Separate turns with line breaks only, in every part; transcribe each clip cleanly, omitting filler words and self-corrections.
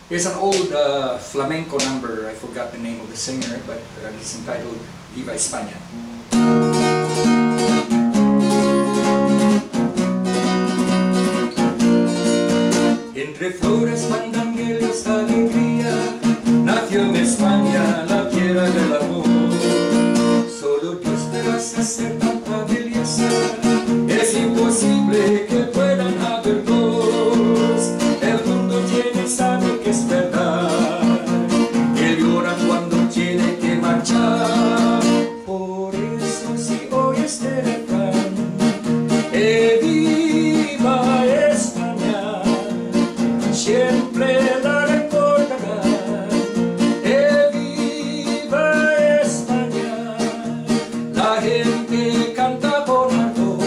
Here's an old flamenco number. I forgot the name of the singer, but it's entitled Viva España. Entre flores, mandangelios, alegría, nació en España la tierra del amor. Solo Dios merece hacer tanta belleza, es imposible que puedan haber dos. El mundo tiene, sabe que es verdad, él llora cuando tiene que marchar. Por eso si hoy este refrán, viva España, siempre la recordarán. Viva España, la gente canta con ardor.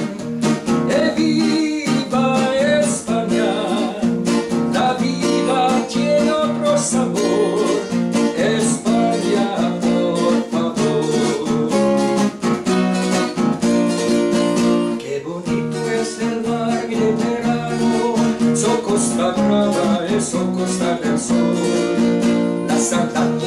Viva España, la vida tiene otro sabor. España, por favor. Qué bonito es el mar Mediterráneo, su costa brava es su costa del sol. La Santa